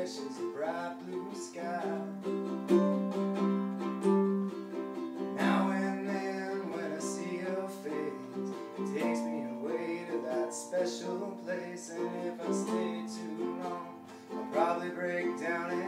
wish is a bright blue sky. Now and then when I see your face, it takes me away to that special place. And if I stay too long, I'll probably break down and